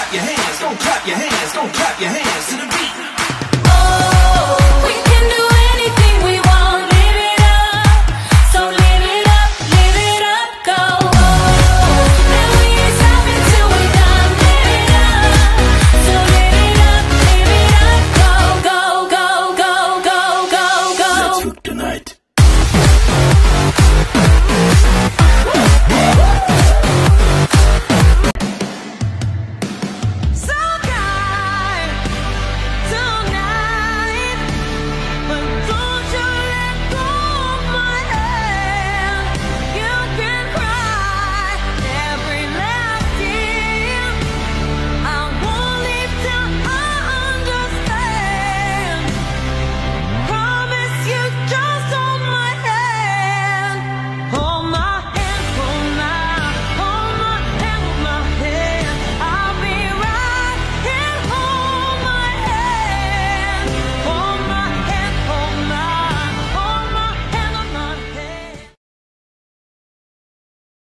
clap your hands, don't clap your hands, don't clap your hands to the beat.